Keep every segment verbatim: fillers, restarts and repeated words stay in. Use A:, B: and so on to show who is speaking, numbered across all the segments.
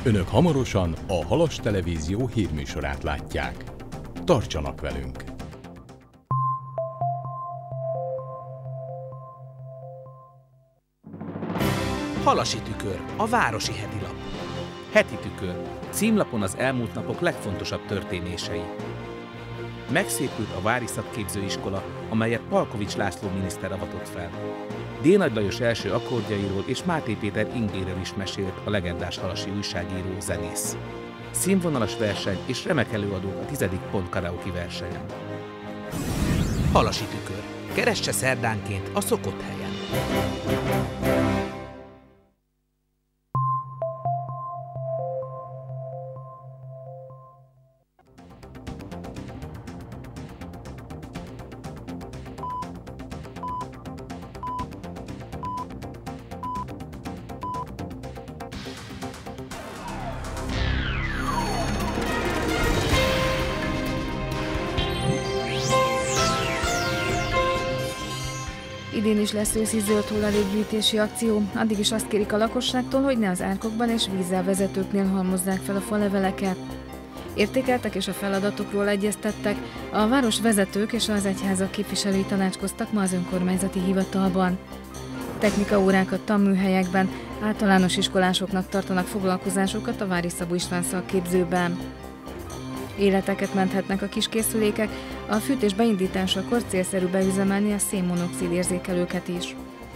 A: Önök hamarosan a Halas Televízió hírműsorát látják. Tartsanak velünk!
B: Halasi tükör, a városi hetilap. Heti tükör, címlapon az elmúlt napok legfontosabb történései. Megszépült a Vári Szakképzőiskola, amelyet Palkovics László miniszter avatott fel. Dénagy Lajos első akkordjairól és Máté Péter ingéről is mesélt a legendás halasi újságíró, zenész. Színvonalas verseny és remek előadók a tizedik pont karaoke versenyen. Halasi tükör. Keresse szerdánként a szokott helyen.
C: Idén is lesz őszi zöld hulladékgyűjtési akció, addig is azt kérik a lakosságtól, hogy ne az árkokban és vízzel vezetőknél halmozzák fel a faleveleket. Értékeltek és a feladatokról egyeztettek, a város vezetők és az egyházak képviselői tanácskoztak ma az önkormányzati hivatalban. Technikaórákat tanműhelyekben, általános iskolásoknak tartanak foglalkozásokat a Vári Szabó István Szakképzőben. Életeket menthetnek a kiskészülékek, a fűtés beindításakor célszerű beüzemelni a szénmonoxid érzékelőket is.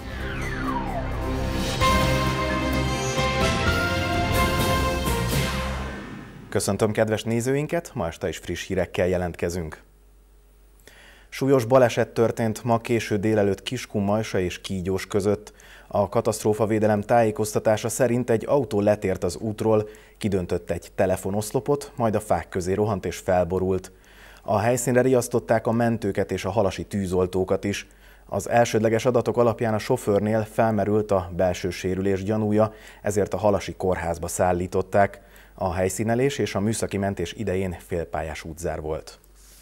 D: Köszöntöm kedves nézőinket, ma este is friss hírekkel jelentkezünk. Súlyos baleset történt ma késő délelőtt Kiskunmajsa és Kígyós között. A katasztrófavédelem tájékoztatása szerint egy autó letért az útról, kidöntött egy telefonoszlopot, majd a fák közé rohant és felborult. A helyszínre riasztották a mentőket és a halasi tűzoltókat is. Az elsődleges adatok alapján a sofőrnél felmerült a belső sérülés gyanúja, ezért a halasi kórházba szállították. A helyszínelés és a műszaki mentés idején félpályás útzár volt.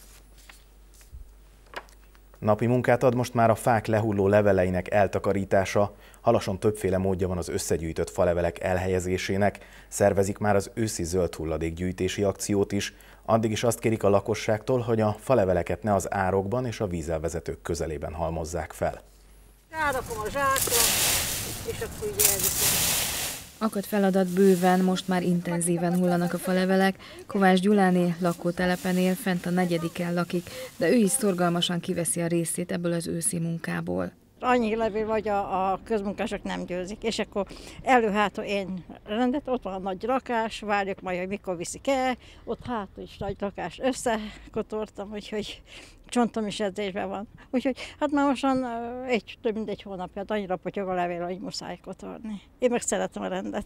D: Napi munkát ad most már a fák lehulló leveleinek eltakarítása. Halason többféle módja van az összegyűjtött falevelek elhelyezésének, szervezik már az őszi zöld hulladékgyűjtési akciót is. Addig is azt kérik a lakosságtól, hogy a faleveleket ne az árokban és a vízelvezetők közelében halmozzák fel.
E: Rárakom a zsákra, és akkor így elviszem.
C: Akadt feladat bőven, most már intenzíven hullanak a falevelek. Kovács Gyuláné lakótelepen él, fent a negyediken lakik, de ő is szorgalmasan kiveszi a részét ebből az őszi munkából.
E: Annyi levél vagy a, a közmunkások nem győzik, és akkor elő-hátul én rendet, ott van a nagy rakás, várjuk majd, hogy mikor viszik el, ott hátul is nagy rakás összekotortam, úgyhogy csontom is edzésben van. Úgyhogy hát már mostan egy, több mint egy hónapja, hát annyira potyog a levél, hogy muszáj kotorni. Én meg szeretem a rendet.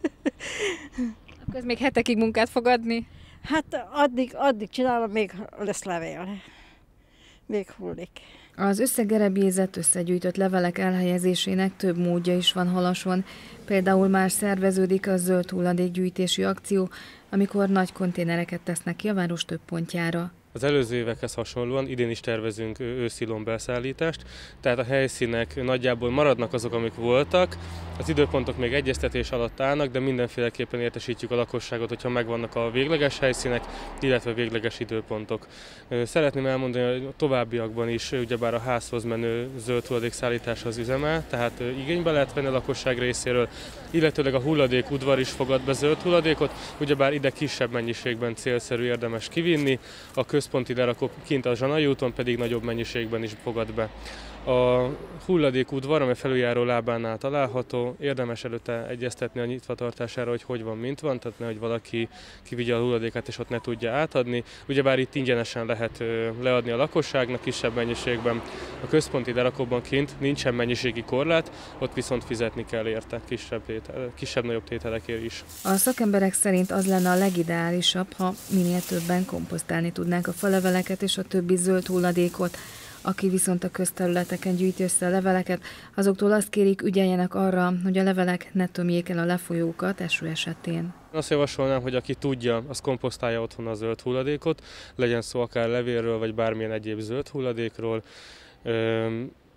C: Akkor ez még hetekig munkát fog adni?
E: Hát addig, addig csinálom, még lesz levél. Még hullik.
C: Az összegerebjézett, összegyűjtött levelek elhelyezésének több módja is van Halason. Például már szerveződik a zöld hulladékgyűjtési akció, amikor nagy konténereket tesznek ki a város több pontjára.
F: Az előző évekhez hasonlóan idén is tervezünk őszi lombelszállítást, tehát a helyszínek nagyjából maradnak azok, amik voltak, az időpontok még egyeztetés alatt állnak, de mindenféleképpen értesítjük a lakosságot, hogyha megvannak a végleges helyszínek, illetve végleges időpontok. Szeretném elmondani, hogy a továbbiakban is ugyebár a házhoz menő zöld hulladékszállítás az üzemel, tehát igénybe lehet venni a lakosság részéről, illetőleg a hulladékudvar is fogad be zöld hulladékot, ugyebár ide kisebb mennyiségben célszerű érdemes kivinni, a központi lerakó kint a Zsanai úton pedig nagyobb mennyiségben is fogad be. A hulladékudvar, amely felüljáró lábánál található, érdemes előtte egyeztetni a nyitvatartására, hogy hogy van, mint van, tehát nehogy valaki kivigye a hulladékát és ott ne tudja átadni. Ugyebár itt ingyenesen lehet leadni a lakosságnak kisebb mennyiségben. A központi lerakóban kint nincsen mennyiségi korlát, ott viszont fizetni kell érte kisebb, tétel, kisebb-nagyobb tételekért is.
C: A szakemberek szerint az lenne a legideálisabb, ha minél többen komposztálni tudnánk a faleveleket és a többi zöld hulladékot. Aki viszont a közterületeken gyűjti össze a leveleket, azoktól azt kérik, ügyeljenek arra, hogy a levelek ne tömjék el a lefolyókat eső esetén.
F: Azt javasolnám, hogy aki tudja, az komposztálja otthon a zöld hulladékot, legyen szó akár levélről, vagy bármilyen egyéb zöld hulladékról.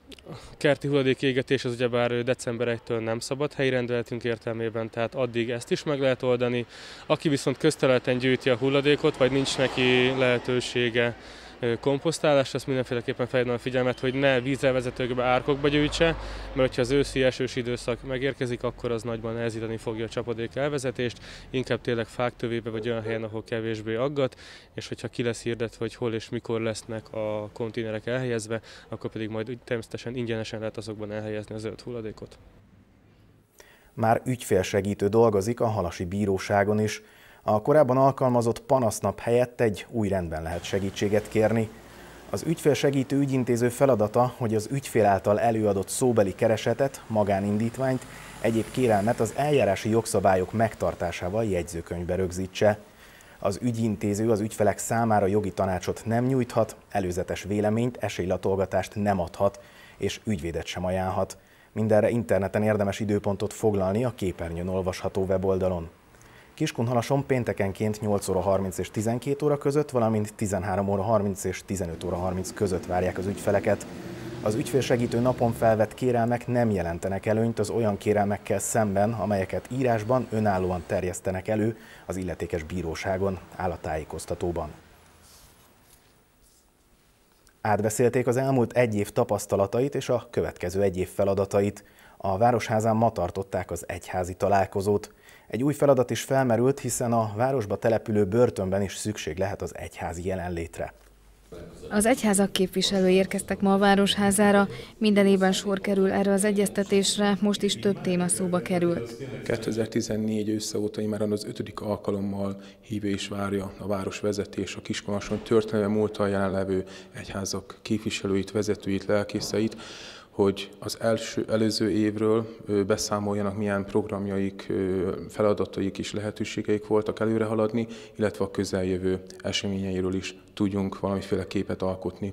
F: kerti hulladékégetés az ugyebár december elsejétől nem szabad helyi rendeletünk értelmében, tehát addig ezt is meg lehet oldani. Aki viszont közterületen gyűjti a hulladékot, vagy nincs neki lehetősége komposztálásra, azt mindenféleképpen felhívnám a figyelmet, hogy ne vízzelvezetőkbe, árkokba gyűjtse, mert ha az őszi esős időszak megérkezik, akkor az nagyban nehezíteni fogja a csapadék elvezetést, inkább tényleg fák tövébe vagy olyan helyen, ahol kevésbé aggat, és hogyha ki lesz hirdetve, hogy hol és mikor lesznek a konténerek elhelyezve, akkor pedig majd természetesen ingyenesen lehet azokban elhelyezni a zöld hulladékot.
D: Már ügyfélsegítő dolgozik a halasi bíróságon is. A korábban alkalmazott panasznap helyett egy új rendben lehet segítséget kérni. Az ügyfélsegítő ügyintéző feladata, hogy az ügyfél által előadott szóbeli keresetet, magánindítványt, egyéb kérelmet az eljárási jogszabályok megtartásával jegyzőkönyvbe rögzítse. Az ügyintéző az ügyfelek számára jogi tanácsot nem nyújthat, előzetes véleményt, esélylatolgatást nem adhat, és ügyvédet sem ajánlhat. Mindenre interneten érdemes időpontot foglalni a képernyőn olvasható weboldalon. Kiskunhalason péntekenként nyolc óra harminc és tizenkét óra között, valamint tizenhárom óra harminc és tizenöt óra harminc között várják az ügyfeleket. Az ügyfélsegítő napon felvett kérelmek nem jelentenek előnyt az olyan kérelmekkel szemben, amelyeket írásban önállóan terjesztenek elő az illetékes bíróságon, áll a tájékoztatóban. Átbeszélték az elmúlt egy év tapasztalatait és a következő egy év feladatait. A Városházán ma tartották az egyházi találkozót. Egy új feladat is felmerült, hiszen a városba települő börtönben is szükség lehet az egyházi jelenlétre.
C: Az egyházak képviselői érkeztek ma a Városházára, minden évben sor kerül erre az egyeztetésre, most is több téma szóba került.
G: kétezer-tizennégy ősze óta már az ötödik alkalommal hívja és várja a városvezetés a Kiskunhalason történelmi múlttal jelenlevő egyházak képviselőit, vezetőit, lelkészeit, hogy az első, előző évről beszámoljanak, milyen programjaik, feladataik és lehetőségeik voltak előre haladni, illetve a közeljövő eseményeiről is tudjunk valamiféle képet alkotni.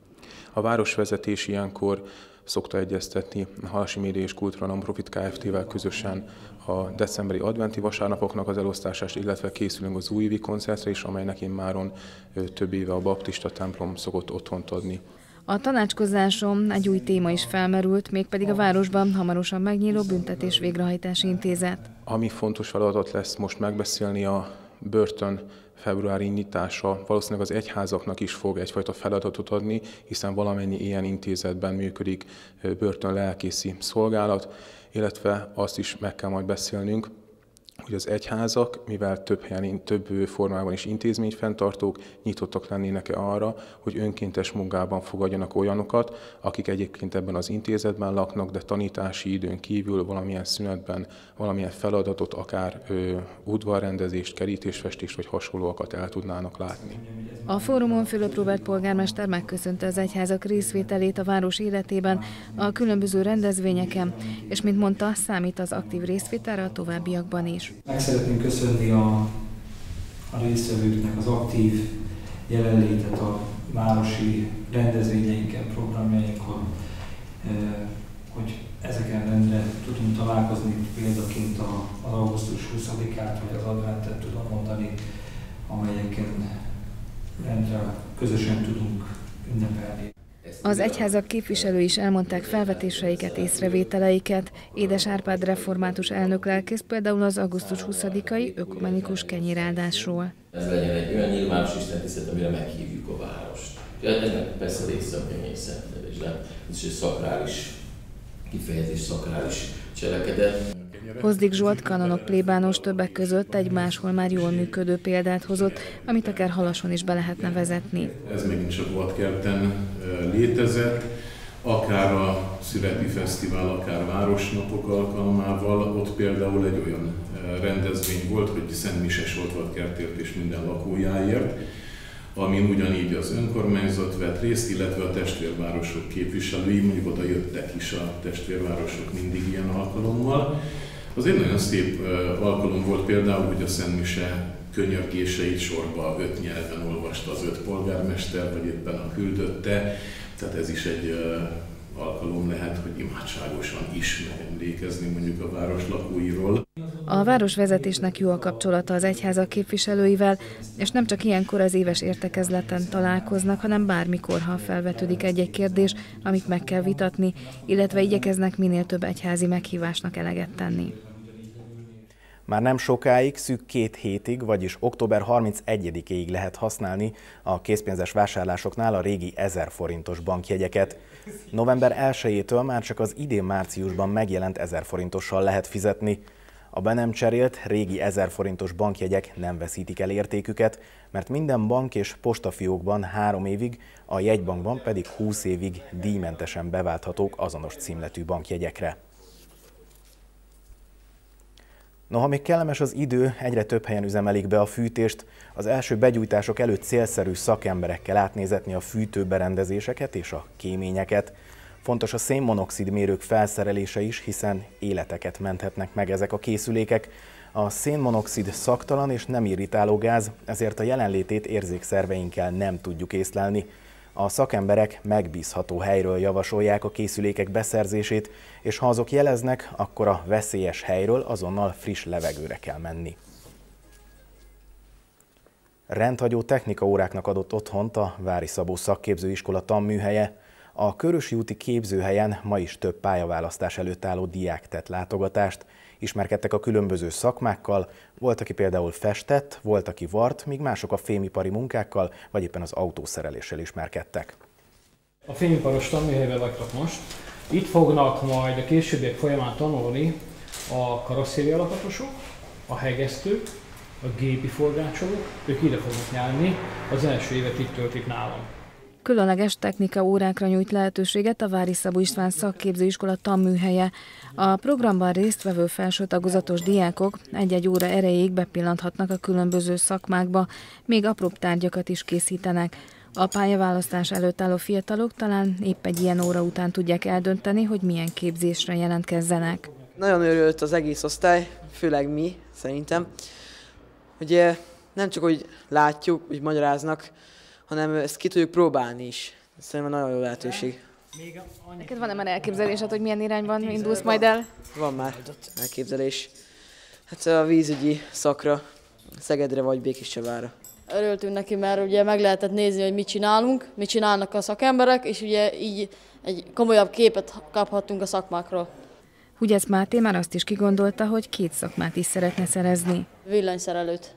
G: A városvezetés ilyenkor szokta egyeztetni a Halasi Média és Kultúra Non-Profit Kft-vel közösen a decemberi adventi vasárnapoknak az elosztását, illetve készülünk az újévi koncertre is, amelynek immáron több éve a baptista templom szokott otthont adni.
C: A tanácskozáson egy új téma is felmerült, mégpedig a városban hamarosan megnyíló büntetés végrehajtási intézet.
G: Ami fontos feladat lesz most megbeszélni, a börtön februári nyitása, valószínűleg az egyházaknak is fog egyfajta feladatot adni, hiszen valamennyi ilyen intézetben működik börtön lelkészi szolgálat, illetve azt is meg kell majd beszélnünk, hogy az egyházak, mivel több helyen, több formában is intézményfenntartók, nyitottak lennének-e arra, hogy önkéntes munkában fogadjanak olyanokat, akik egyébként ebben az intézetben laknak, de tanítási időn kívül valamilyen szünetben, valamilyen feladatot, akár ö, udvarrendezést, kerítésfestést vagy hasonlóakat el tudnának látni.
C: A fórumon Fülöp Róbert polgármester megköszönte az egyházak részvételét a város életében, a különböző rendezvényeken, és mint mondta, számít az aktív részvételre a továbbiakban is.
H: Meg szeretnénk köszönni a, a résztvevőknek az aktív jelenlétet a városi rendezvényeinken, programjainkon, hogy ezeken rendre tudunk találkozni, példaként az augusztus huszadikát vagy az adventet tudom mondani, amelyeken rendre közösen tudunk ünnepelni.
C: Az egyházak képviselői is elmondták felvetéseiket, észrevételeiket. Édes Árpád református elnök lelkész például az augusztus huszadikai ökumenikus kenyéráldásról.
I: Ez legyen egy olyan nyilvános istentisztelet, amire meghívjuk a várost. Ennek persze része a kenyérszentelés, de ez is egy szakrális kifejezés, szakrális cselekedet.
C: Hozdik Zsolt kanonok plébános többek között egy máshol már jól működő példát hozott, amit akár Halason is be lehetne vezetni.
J: Ez megint csak Vadkerten létezett, akár a Születi Fesztivál, akár Városnapok alkalmával, ott például egy olyan rendezvény volt, hogy szentmises volt Vadkertért és minden lakójáért, amin ugyanígy az önkormányzat vett részt, illetve a testvérvárosok képviselői, mondjuk oda jöttek is a testvérvárosok mindig ilyen alkalommal. Az egy nagyon szép alkalom volt például, hogy a szentmise könyörgéseit sorba öt nyelven olvasta az öt polgármester, vagy éppen a küldötte. Tehát ez is egy alkalom lehet, hogy imádságosan is megemlékezni mondjuk a város lakóiról.
C: A városvezetésnek jó a kapcsolata az egyházak képviselőivel, és nem csak ilyenkor az éves értekezleten találkoznak, hanem bármikor, ha felvetődik egy-egy kérdés, amit meg kell vitatni, illetve igyekeznek minél több egyházi meghívásnak eleget tenni.
D: Már nem sokáig, szűk két hétig, vagyis október harmincegyedikéig lehet használni a készpénzes vásárlásoknál a régi ezer forintos bankjegyeket. November elsejétől már csak az idén márciusban megjelent ezer forintossal lehet fizetni. A be nem cserélt, régi ezer forintos bankjegyek nem veszítik el értéküket, mert minden bank és postafiókban három évig, a jegybankban pedig húsz évig díjmentesen beválthatók azonos címletű bankjegyekre. Noha még kellemes az idő, egyre több helyen üzemelik be a fűtést, az első begyújtások előtt célszerű szakemberekkel átnézetni a fűtőberendezéseket és a kéményeket. Fontos a szénmonoxid mérők felszerelése is, hiszen életeket menthetnek meg ezek a készülékek. A szénmonoxid szaktalan és nem irritáló gáz, ezért a jelenlétét érzékszerveinkkel nem tudjuk észlelni. A szakemberek megbízható helyről javasolják a készülékek beszerzését, és ha azok jeleznek, akkor a veszélyes helyről azonnal friss levegőre kell menni. Rendhagyó technikaóráknak adott otthont a Vári Szabó Szakképzőiskola tanműhelye. A Körösi úti képzőhelyen ma is több pályaválasztás előtt álló diák tett látogatást. Ismerkedtek a különböző szakmákkal, volt, aki például festett, volt, aki vart, míg mások a fémipari munkákkal, vagy éppen az autószereléssel ismerkedtek.
K: A fémiparos tanműhelyben vagytok most. Itt fognak majd a későbbiek folyamán tanulni a karosszéria alapotosok, a hegesztők, a gépi forgácsolók, ők ide fognak járni, az első évet itt töltik nálam.
C: Különleges technika órákra nyújt lehetőséget a Vári Szabó István Szakképzőiskola tanműhelye. A programban résztvevő felső tagozatos diákok egy-egy óra erejéig bepillanthatnak a különböző szakmákba, még apróbb tárgyakat is készítenek. A pályaválasztás előtt álló fiatalok talán épp egy ilyen óra után tudják eldönteni, hogy milyen képzésre jelentkezzenek.
L: Nagyon örült az egész osztály, főleg mi, szerintem. Ugye nem csak, hogy látjuk, hogy magyaráznak, hanem ezt ki tudjuk próbálni is. Szerintem nagyon jó lehetőség.
C: Neked van-e már elképzelésed, hogy milyen irányban indulsz majd el?
L: Van már elképzelés. Hát a vízügyi szakra, Szegedre vagy Békéscsavára.
M: Örültünk neki, mert ugye meg lehetett nézni, hogy mit csinálunk, mit csinálnak a szakemberek, és ugye így egy komolyabb képet kaphattunk a szakmákról.
C: Hugyesz Máté már azt is kigondolta, hogy két szakmát is szeretne szerezni.
M: Villanyszerelőt.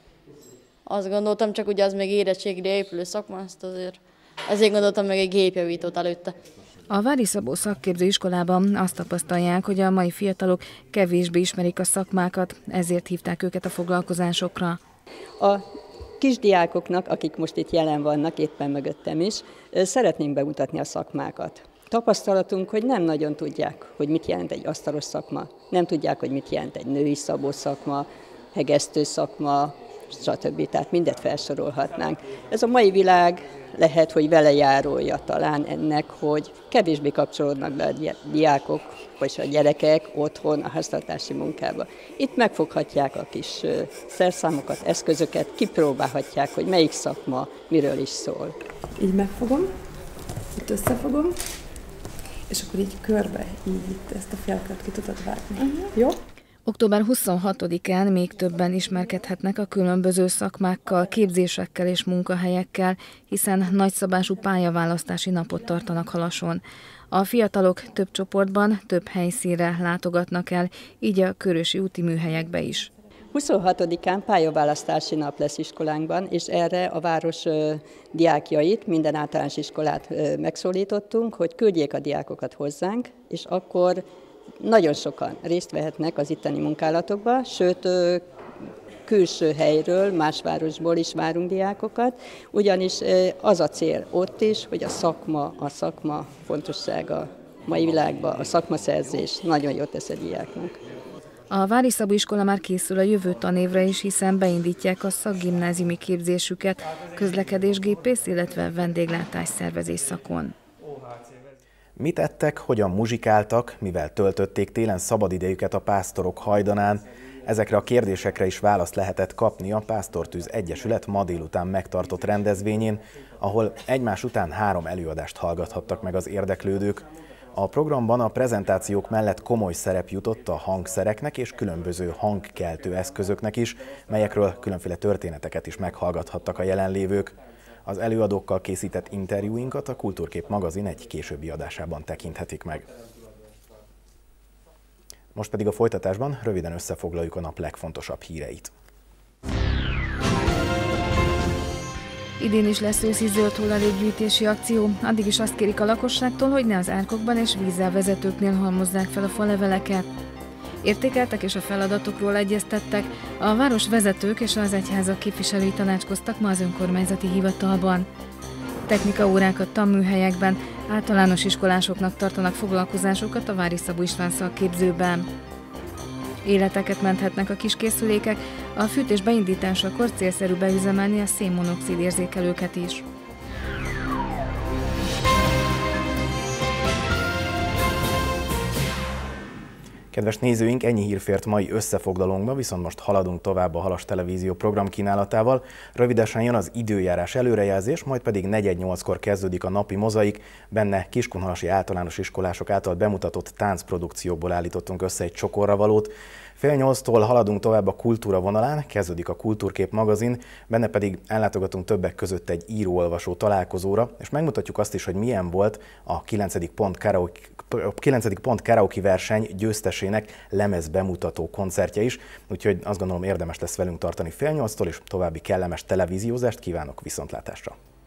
M: Azt gondoltam, csak ugye az még érettségre épülő szakma, ezt azért, ezért gondoltam meg egy gépjavítót előtte.
C: A Vári Szabó Szakképzőiskolában azt tapasztalják, hogy a mai fiatalok kevésbé ismerik a szakmákat, ezért hívták őket a foglalkozásokra.
N: A kisdiákoknak, akik most itt jelen vannak, éppen mögöttem is, szeretnénk bemutatni a szakmákat. Tapasztalatunk, hogy nem nagyon tudják, hogy mit jelent egy asztalos szakma, nem tudják, hogy mit jelent egy női szabó szakma, hegesztő szakma, stb. Tehát mindet felsorolhatnánk. Ez a mai világ lehet, hogy vele járója talán ennek, hogy kevésbé kapcsolódnak be a diákok, vagy a gyerekek otthon a háztartási munkába. Itt megfoghatják a kis szerszámokat, eszközöket, kipróbálhatják, hogy melyik szakma miről is szól.
O: Így megfogom, itt összefogom, és akkor így körbe, így itt ezt a félkört ki tudod vágni. Uh-huh. Jó?
C: október huszonhatodikán még többen ismerkedhetnek a különböző szakmákkal, képzésekkel és munkahelyekkel, hiszen nagyszabású pályaválasztási napot tartanak Halason. A fiatalok több csoportban, több helyszínre látogatnak el, így a körösi úti műhelyekbe is.
N: huszonhatodikán pályaválasztási nap lesz iskolánkban, és erre a város diákjait, minden általános iskolát megszólítottunk, hogy küldjék a diákokat hozzánk, és akkor nagyon sokan részt vehetnek az itteni munkálatokba, sőt, külső helyről, más városból is várunk diákokat, ugyanis az a cél ott is, hogy a szakma, a szakma fontossága mai világban, a szakmaszerzés nagyon jót tesz a diáknak.
C: A Vári Szabó iskola már készül a jövő tanévre is, hiszen beindítják a szakgimnáziumi képzésüket, közlekedésgépész, illetve vendéglátás szervezés szakon.
D: Mit ettek, hogyan muzsikáltak, mivel töltötték télen szabadidejüket a pásztorok hajdanán? Ezekre a kérdésekre is választ lehetett kapni a Pásztortűz Egyesület ma délután megtartott rendezvényén, ahol egymás után három előadást hallgathattak meg az érdeklődők. A programban a prezentációk mellett komoly szerep jutott a hangszereknek és különböző hangkeltő eszközöknek is, melyekről különféle történeteket is meghallgathattak a jelenlévők. Az előadókkal készített interjúinkat a Kultúrkép magazin egy későbbi adásában tekinthetik meg. Most pedig a folytatásban röviden összefoglaljuk a nap legfontosabb híreit.
C: Idén is lesz őszi zöld hulladékgyűjtési akció, addig is azt kérik a lakosságtól, hogy ne az árkokban és vízzel vezetőknél halmozzák fel a faleveleket. Értékeltek és a feladatokról egyeztettek, a város vezetők és az egyházak képviselői tanácskoztak ma az önkormányzati hivatalban. Technikaórákat tanműhelyekben, általános iskolásoknak tartanak foglalkozásokat a Vári Szabó István szakképzőben. Életeket menthetnek a kiskészülékek, a fűtés beindításakor célszerű beüzemelni a szénmonoxid érzékelőket is.
D: Kedves nézőink, ennyi hír fért mai összefoglalónkba, viszont most haladunk tovább a Halas Televízió programkínálatával. Rövidesen jön az időjárás előrejelzés, majd pedig negyed nyolckor kezdődik a napi mozaik. Benne kiskunhalasi általános iskolások által bemutatott táncprodukciókból állítottunk össze egy csokorra valót. Fél nyolctól haladunk tovább a kultúra vonalán, kezdődik a Kultúrkép magazin, benne pedig ellátogatunk többek között egy író-olvasó találkozóra, és megmutatjuk azt is, hogy milyen volt a kilencedik pont karaoke, kilencedik pont karaoke verseny győztesének lemez bemutató koncertje is, úgyhogy azt gondolom érdemes lesz velünk tartani fél nyolctól, és további kellemes televíziózást kívánok, viszontlátásra!